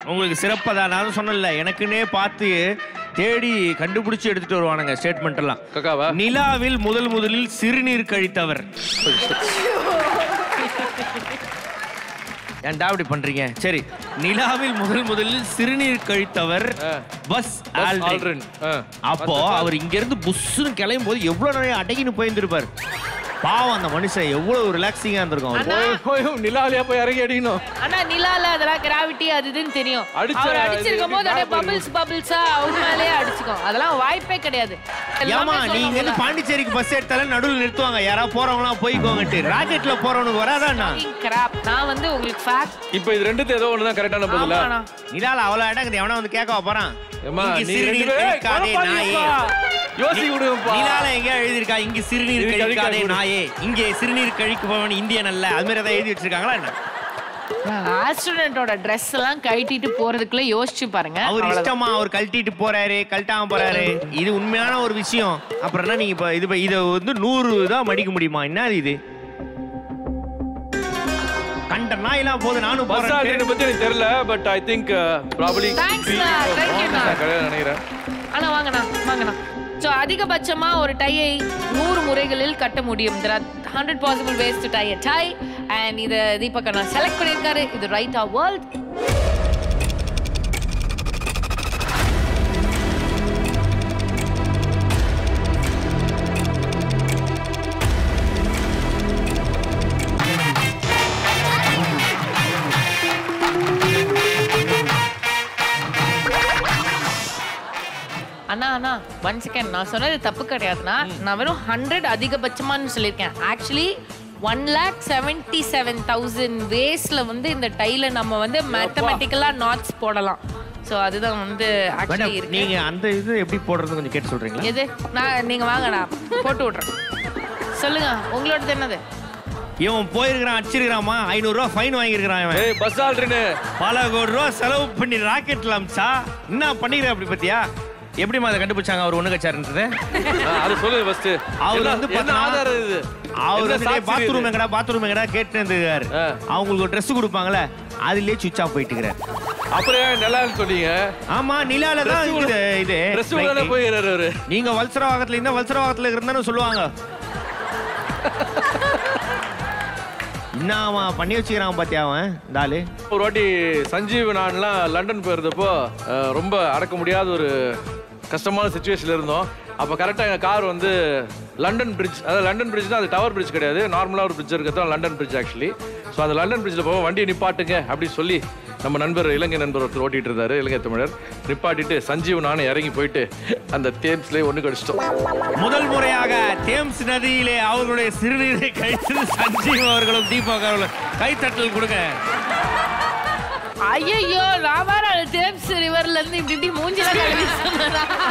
உங்களுக்கு சிறப்பதான். நான் சொன்னல எனக்குன்னே பார்த்து தேடி கண்டுபிடிச்சு எடுத்துட்டு வருவானுங்க ஸ்டேட்மெண்ட் எல்லாம். கக்காவா? நிலாவில் முதலில் சிறுநீர் கழித்தவர். ஏன்டா அப்படி பண்றீங்க? சரி, நிலாவில் முதலில் சிறுநீர் கழித்தவர் பஸ் ஆல்ட்ரின். அப்போ அவர் இங்க இருந்து புஷ்னு கிளம்பும் போது எவ்வளவு நிறைய அடங்கின்னு போயிருந்திருப்பார். பாவம் அந்த மனுஷன் எவ்வளவு ரிலாக்ஸிங்கா இருந்திருக்கும். நிலாவியா போய் இறங்கி அடிக்கணும். ஆனா நிலால அதெல்லாம் கிராவிட்டி அதுன்னு தெரியும். அவர் அடிச்சிருக்கும் போது அப்படியே பபிள்ஸா அவங்க மேலேயே அடிச்சுக்கும். அதெல்லாம் வாய்ப்பே கிடையாது. ஏமா நீங்க வந்து பாண்டிச்சேரிக்கு பஸ் எடுத்தாலும் நடுவில் நிறுத்துவாங்க. யாராவது போறவங்களாம் போய்க்கோங்கட்டு. ராக்கெட்ல போறவனுக்கு வராதாண்ணா? நான் வந்து உங்களுக்கு ஃபேக்ட். இப்போ இது ரெண்டுத்துல ஏதோ ஒண்ணுதான் கரெக்டான பதிலா? நிலால அவ்வளவு இடங்குது. எவனா வந்து கேட்க போறான்? நிலால எங்க எழுதிருக்கா இங்க சிறுநீர் கழிக்காதே நாயே, இங்கே சிறுநீர் கழிப்பவன் இந்தியன் அல்ல, அது மாதிரி ஏதாவது எழுதி வச்சிருக்காங்களா என்ன? ஆஸ்ட்ரோனட்டோட Dress எல்லாம் கழட்டிட்டு போறதுக்குள்ள யோசிச்சு பாருங்க. அவர் இஷ்டமா அவர் கழட்டிட்டு போறாரு, கழட்டாம போறாரு. இது உண்மையான ஒரு விஷயம். அப்புறம் என்ன நீங்க இத வந்து 100 தான் மடிக்க முடியுமா? என்ன இது கண்ட நாயெல்லாம் போது. நானும் பஸ் ஆல்ட்ரின் பத்தி எனக்கு தெரியல. பட் ஐ திங்க் ப்ராபபிலி நினைக்கிறேன். ஆனா வாங்கண்ணா. So அதிகபட்சமா ஒரு டையை 100 முறைகளில் கட்ட முடியும். There are 100 possible ways to tie a tie. And இத தீபக் அண்ணா செலக்ட் பண்ணிருக்காரு. இது ரைட் ஆர் வேர்ல்ட். அண்ணா ஒன் செகண்ட். நான் சொன்னது தப்பு கிடையாதுண்ணா. நான் வெறும் 100 அதிகபட்சமானு சொல்லியிருக்கேன். ஆக்சுவலி 1,77,000 வேஸ்ல வந்து இந்த டைல நம்ம வந்து மேத்தமெட்டிக்கலா நாட்ஸ் போடலாம். சோ அதுதான் வந்து ஆக்சுவலி இருக்கு. நீங்க அந்த இது எப்படி போடுறது கொஞ்சம் கேட்டு சொல்றீங்களா? எது? நீங்க வாங்கடா போட்டு விடுறேன். சொல்லுங்க உங்களோடது என்னது? இவன் போயிருக்கிறான், அடிச்சிருக்கிறாமா, 500 ரூபா ஃபைன் வாங்கியிருக்கிறான். இவன் பஸ் ஆல்ட்ரின் பல கோடி ரூபா செலவு பண்ணி ராக்கெட்ல அம்சா என்ன பண்ணிக்கிற அப்படி பத்தியா? எப்படிமா அதை கண்டுபிடிச்சாங்க அவர் ஒண்ணு கச்சாருன்றது? அது சொல்லு ஃபர்ஸ்ட். அவர் வந்து ஆதாரம் இது. அவர் பாத்ரூம் எங்கடா கேட்டு இருந்திருக்காரு. அவங்களுக்கு Dress கொடுப்பாங்கல்ல, அதுலயே சுவிட்ச் ஆஃப் போயிட்டு இருக்காரு. அப்புறம் நிலான்னு சொன்னீங்க. ஆமா நிலால தான் இது. Dress உடனே போயிறாரு அவரு. நீங்க வல்சரவாகத்துல இருந்தா வல்சரவாகத்துல இருந்தானு சொல்லுவாங்க. என்னமா பண்ணி வச்சுக்கிறான் பாத்தியா அவன் டாலு. ஒரு வாட்டி சஞ்சீவ் நான்லாம் லண்டன் போயிருந்தப்போ ரொம்ப அடக்க முடியாத ஒரு கஷ்டமான சிச்சுவேஷன்ல இருந்தோம். அப்போ கரெக்டாக எங்கள் கார் வந்து லண்டன் பிரிட்ஜ், அதாவது லண்டன் பிரிட்ஜ்னா அது டவர் பிரிட்ஜ் கிடையாது, நார்மலாக ஒரு பிரிட்ஜ் இருக்கிறது லண்டன் பிரிட்ஜ் ஆக்சுவலி. ஸோ அந்த லண்டன் பிரிட்ஜில் போவோம், வண்டியை நிப்பாட்டுங்க அப்படின்னு சொல்லி நம்ம நண்பர் இலங்கை நண்பர் ஒருத்தர் ஓட்டிகிட்டு இருந்தார், இலங்கை தமிழர். நிப்பாட்டிட்டு சஞ்சீவ் நானும் இறங்கி போயிட்டு அந்த தேம்ஸ்லேயே ஒன்று கடிச்சிட்டோம். முதல் முறையாக தேம்ஸ் நதியிலே அவர்களுடைய சிறுநீரை கழித்து சஞ்சீவ் அவர்களும் தீபக் அவர்களும் கைத்தட்டல் கொடுங்க. ஐயோ ராமாராஜ தேம்ஸ் ரிவர்ல இருந்து இப்படி மூஞ்சில கழுவி சொன்னா